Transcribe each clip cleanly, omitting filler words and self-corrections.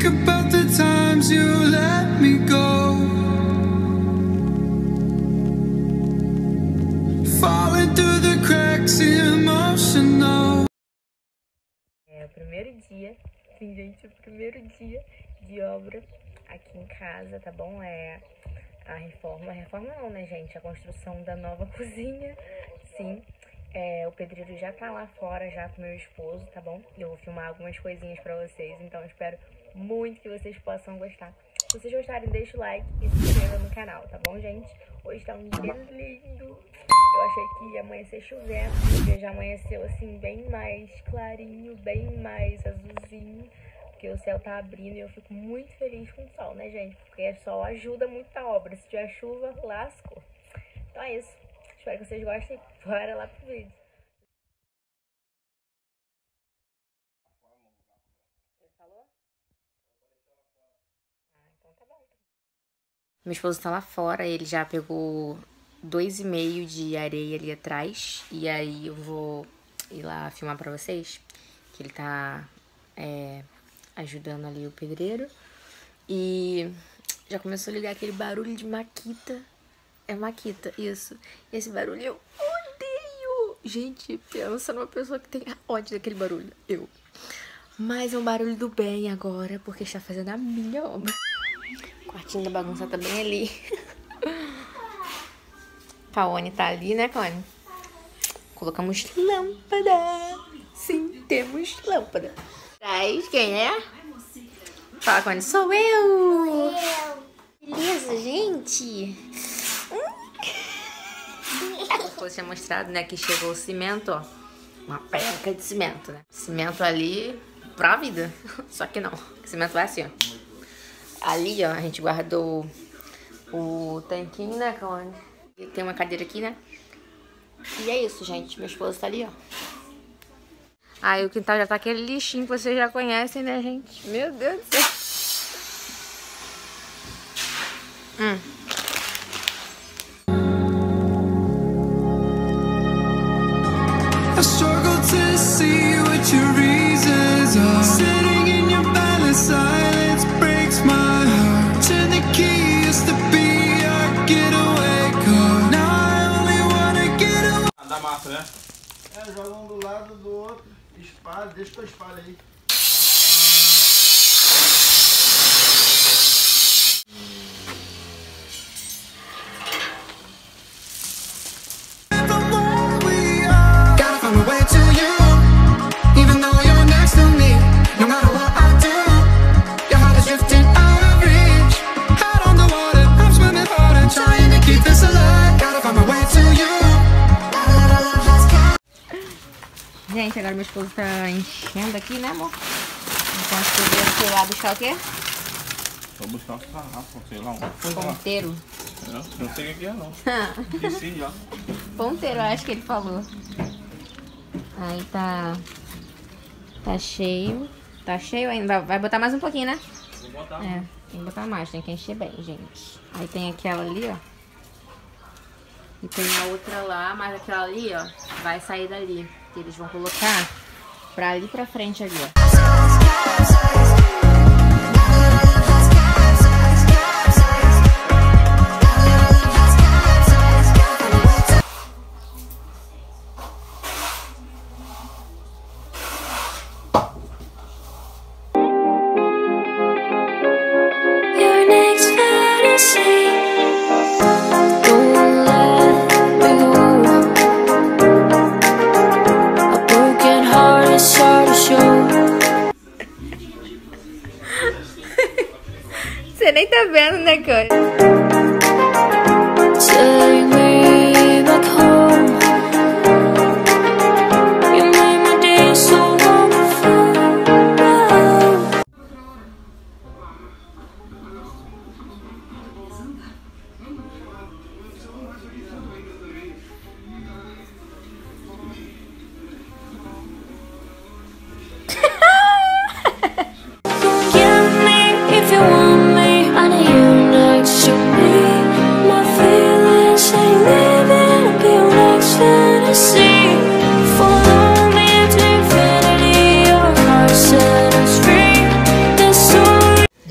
about the times you let me go, falling through the cracks, emotional. É o primeiro dia, sim, gente, o primeiro dia de obra aqui em casa, tá bom? É a reforma não, né, gente? A construção da nova cozinha, sim. O pedreiro já tá lá fora, já com meu esposo, tá bom? Eu vou filmar algumas coisinhas pra vocês, então eu espero muito que vocês possam gostar. Se vocês gostarem, deixa o like e se inscreva no canal, tá bom, gente? Hoje tá um dia lindo. Eu achei que ia amanhecer chovendo, o dia já amanheceu assim, bem mais clarinho, bem mais azulzinho, porque o céu tá abrindo e eu fico muito feliz com o sol, né, gente? Porque o sol ajuda muito a obra, se tiver chuva, lascou. Então é isso. Espero que vocês gostem. Bora lá pro vídeo. Ele falou? Ah, então tá bom. Meu esposo tá lá fora, ele já pegou 2,5 de areia ali atrás. E aí eu vou ir lá filmar pra vocês, que ele tá ajudando ali o pedreiro. E já começou a ligar aquele barulho de maquita. É maquita, isso. Esse barulho eu odeio. Gente, pensa numa pessoa que tem ódio daquele barulho. Eu. Mas é um barulho do bem agora, porque está fazendo a minha obra. O quartinho da bagunça tá bem ali. Kaone tá ali, né, Kaone? Colocamos lâmpada. Sim, temos lâmpada. Traz, quem é? Fala, Kaone. Sou eu. Beleza, gente? Eu tinha mostrado, né, que chegou o cimento, ó. Uma penca de cimento, né? Cimento ali pra vida. Só que não. O cimento vai assim, ó. Ali, ó, a gente guardou o tanquinho, né, Kaone? E tem uma cadeira aqui, né? E é isso, gente. Meu esposo tá ali, ó. Aí o quintal já tá aquele lixinho que vocês já conhecem, né, gente? Meu Deus do céu. I struggle to see what your reasons are. Sitting in your balance, silence breaks my heart. Turn the key, used to be our getaway car. Now I only wanna get away. Da massa, né? Joga um do lado do outro, espalha, deixa que eu espalho aí. Gente, agora meu esposo tá enchendo aqui, né, amor? Então acho que eu vou lá buscar o quê? Vou buscar um sarrafo, sei lá, Ponteiro. Não sei o que é, não. Esqueci já. Ponteiro, eu acho que ele falou. Aí tá cheio. Tá cheio ainda. Vai botar mais um pouquinho, né? Vou botar. Tem que botar mais, tem que encher bem, gente. Aí tem aquela ali, ó. E tem a outra lá, mas aquela ali, ó, vai sair dali. Que eles vão colocar pra ali pra frente ali, ó. Você nem tá vendo, né, cara? Take me back home. You made my day so wonderful. Give me if you want me. I need you next to me. My feelings.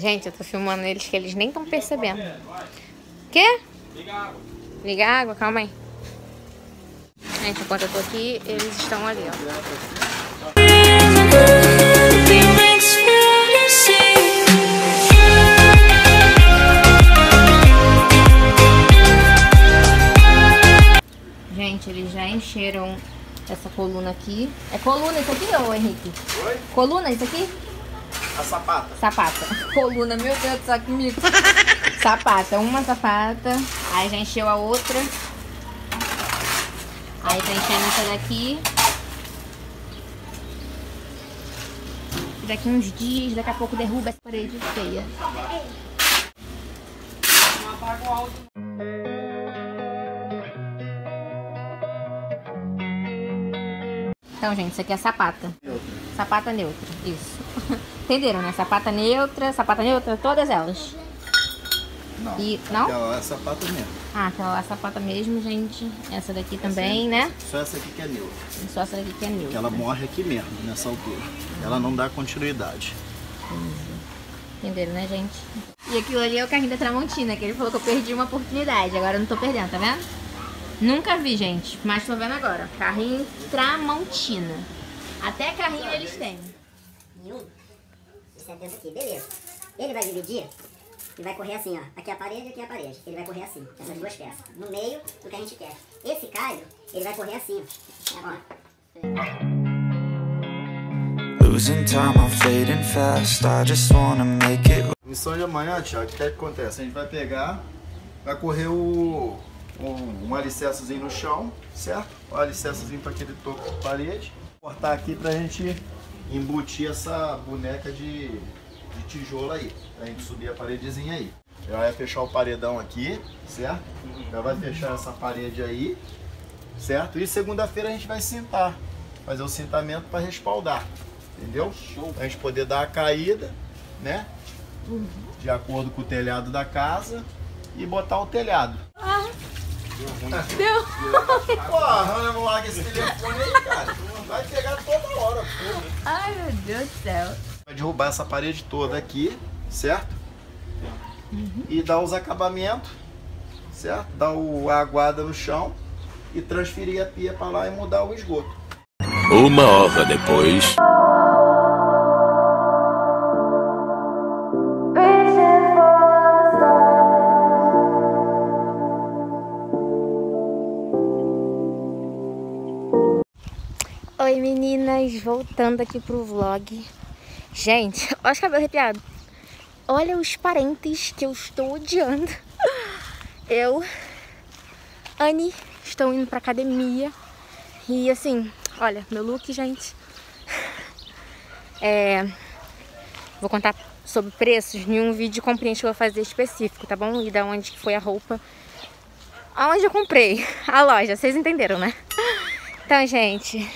Gente, eu tô filmando eles que eles nem estão percebendo. Quê? Liga a água. Liga a água? Calma aí. Gente, enquanto eu tô aqui, eles estão ali, ó. Gente, eles já encheram essa coluna aqui. É coluna isso aqui, ô Henrique? Oi? Coluna isso aqui? A sapata. Sapata. Coluna, meu Deus do céu, que mito. Sapata, uma sapata. Aí já encheu a outra. Aí tá enchendo essa daqui. Daqui uns dias, daqui a pouco derruba essa parede feia. Não apaga o áudio. Então, gente, isso aqui é sapata. Neutra. Sapata neutra, isso. Entenderam, né? Sapata neutra, todas elas. Não. E, não? Aquela é sapata mesmo. Ah, aquela é sapata mesmo, gente. Essa daqui também, né? Só essa aqui que é neutra. Só essa daqui que é neutra. Que ela morre aqui mesmo, nessa altura. Ela não dá continuidade. Entenderam, né, gente? E aquilo ali é o carrinho da Tramontina, que ele falou que eu perdi uma oportunidade. Agora eu não tô perdendo, tá vendo? Nunca vi, gente, mas tô vendo agora. Carrinho Tramontina. Até carrinho eles têm. Nenhum. Isso é dentro aqui, beleza. Ele vai dividir e vai correr assim, ó. Aqui é a parede, aqui é a parede. Ele vai correr assim, essas duas peças. No meio do que a gente quer. Esse caio, ele vai correr assim, ó. Losing time, I'm fading fast. I just wanna make it. Missão de amanhã, Thiago, o que acontece? A gente vai pegar, vai correr um alicercezinho no chão, certo? Um alicercezinho para aquele topo de parede. Cortar aqui pra gente embutir essa boneca de tijolo aí, pra gente subir a paredezinha aí. Já vai fechar o paredão aqui, certo? Já vai fechar essa parede aí, certo? E segunda-feira a gente vai cintar, fazer o cintamento para respaldar, entendeu? Pra gente poder dar a caída, né? De acordo com o telhado da casa e botar o telhado. Deu! Porra, não larga esse telefone aí, cara. Vai pegar toda hora, porra. Ai, meu Deus do céu. Vai derrubar essa parede toda aqui, certo? E dar os acabamentos, certo? Dar a aguada no chão e transferir a pia para lá e mudar o esgoto. 1 hora depois. Oi meninas, voltando aqui pro vlog. Gente, olha os cabelos arrepiados. Olha os parentes que eu estou odiando. Eu, Anne, estou indo pra academia. E assim, olha, meu look, gente. Vou contar sobre preços em um vídeo de comprinhas que eu vou fazer específico, tá bom? E da onde que foi a roupa. Aonde eu comprei a loja, vocês entenderam, né? Então, gente,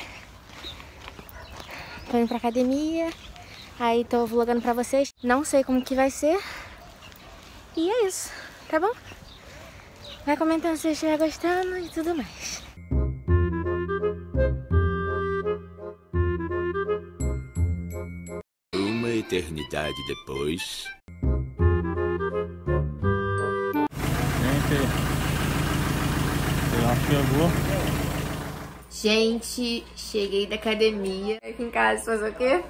tô indo pra academia, aí tô vlogando pra vocês. Não sei como que vai ser. E é isso, tá bom? Vai comentando se estiver gostando e tudo mais. Uma eternidade depois. Gente, já chegou. Gente, cheguei da academia. Aqui em casa fazer o quê?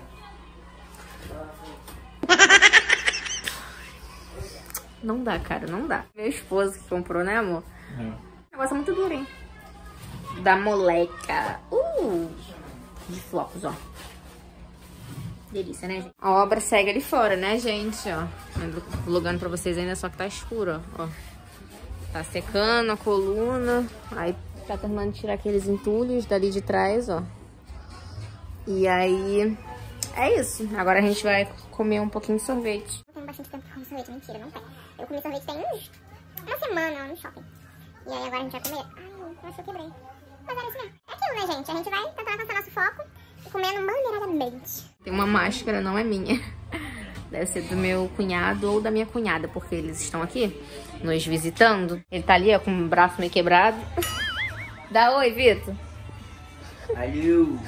Não dá, cara, não dá. Meu esposo que comprou, né, amor? O negócio é muito duro, hein? Da moleca. De flocos, ó. Delícia, né, gente? A obra segue ali fora, né, gente? Ó, vlogando pra vocês ainda, só que tá escuro, ó. Tá secando a coluna. Aí tá terminando de tirar aqueles entulhos dali de trás, ó. E aí, é isso. Agora a gente vai comer um pouquinho de sorvete. Não tem bastante tempo pra comer sorvete, mentira, não tem. Eu comi sorvete tem uma semana no shopping. E aí agora a gente vai comer. Ai, eu acho que eu quebrei. Mas era isso mesmo. É aquilo, né, gente? A gente vai tentar alcançar nosso foco e comendo maneiradamente. Tem uma máscara, não é minha. Deve ser do meu cunhado ou da minha cunhada, porque eles estão aqui nos visitando. Ele tá ali, ó, com o braço meio quebrado. Dá oi, Vitor. Valeu.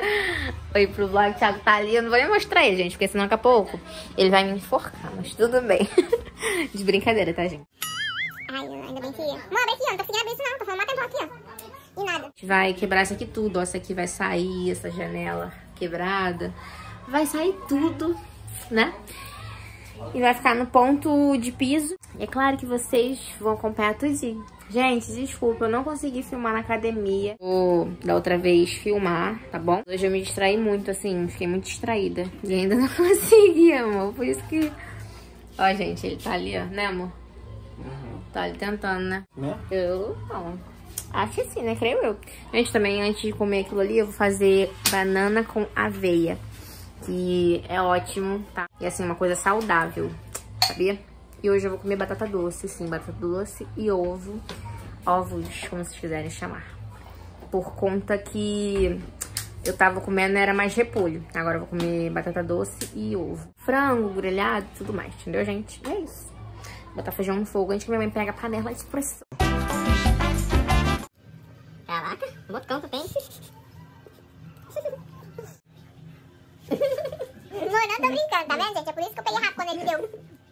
Oi pro vlog, o Thiago tá ali. Eu não vou nem mostrar ele, gente, porque senão daqui a pouco ele vai me enforcar, mas tudo bem. De brincadeira, tá, gente? Ai, ainda bem que... Mano, aqui, ó, não tá conseguindo abrir isso não, tô falando uma tempo aqui, ó. E nada. A gente vai quebrar isso aqui tudo, ó, isso aqui vai sair, essa janela quebrada. Vai sair tudo, né? E vai ficar no ponto de piso. E é claro que vocês vão acompanhar tudinho. Gente, desculpa, eu não consegui filmar na academia. Vou, da outra vez, filmar, tá bom? Hoje eu me distraí muito, assim, fiquei muito distraída. E ainda não consegui, amor. Por isso que... Ó, gente, ele tá ali, ó, né, amor? Tá ali tentando, né? Eu não. Acho que sim, né? Creio eu. Gente, também, antes de comer aquilo ali, eu vou fazer banana com aveia. Que é ótimo, tá? E assim, uma coisa saudável, sabia? E hoje eu vou comer batata doce, sim, batata doce e ovo. Ovos, como vocês quiserem chamar. Por conta que eu tava comendo, era mais repolho. Agora eu vou comer batata doce e ovo. Frango, grelhado, tudo mais, entendeu, gente? É isso. Botar feijão no fogo antes que minha mãe pega a panela de pressão. Caraca, botão tu tem. Amor, não tô brincando, tá vendo, gente? É por isso que eu peguei rápido quando ele me deu.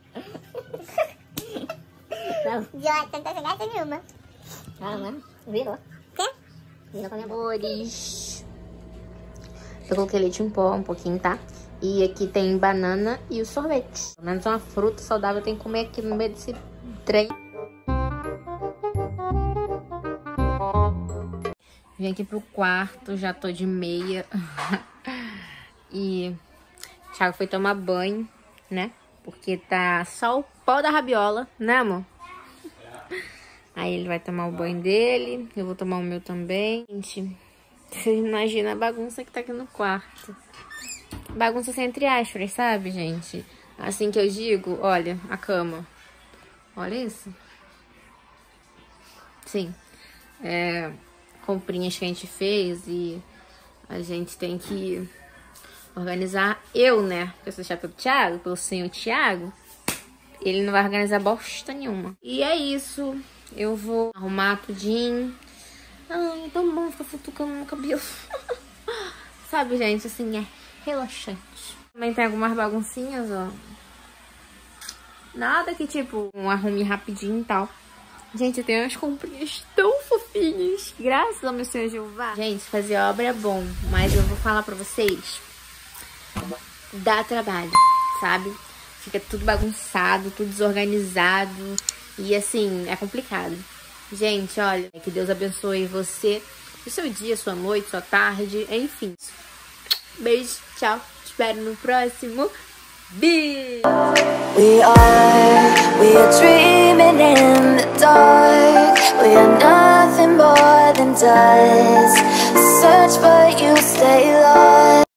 Idiota, não tá sem graça nenhuma. Caramba, virou. Quê? Virou com amores. Eu coloquei leite em pó um pouquinho, tá? E aqui tem banana e o sorvete. Pelo menos uma fruta saudável tem que comer aqui no meio desse trem. Vim aqui pro quarto, já tô de meia. E o Thiago foi tomar banho, né? Porque tá só o pó da rabiola, né, amor? Aí ele vai tomar o banho dele, eu vou tomar o meu também. Gente, vocês imaginam a bagunça que tá aqui no quarto. Bagunça sem entre aspas, sabe, gente? Assim que eu digo, olha, a cama. Olha isso. Sim. Comprinhas que a gente fez e a gente tem que organizar. Eu, né? Porque eu sou chata do Thiago, pelo senhor Thiago. Ele não vai organizar bosta nenhuma. E é isso. Eu vou arrumar tudinho. Ai, é tão bom ficar futucando no cabelo. Sabe, gente? Assim, é relaxante. Também tem algumas baguncinhas, ó. Nada que, tipo, um arrume rapidinho e tal. Gente, eu tenho umas comprinhas tão fofinhas. Graças ao meu Senhor Jeová. Gente, fazer obra é bom. Mas eu vou falar pra vocês. Dá trabalho, sabe? Fica tudo bagunçado, tudo desorganizado. E assim, é complicado. Gente, olha, que Deus abençoe você, o seu dia, sua noite, sua tarde, enfim. Beijo, tchau. Te espero no próximo vídeo. We are dreaming in the dark. We are nothing more than dust. Search but you stay lost.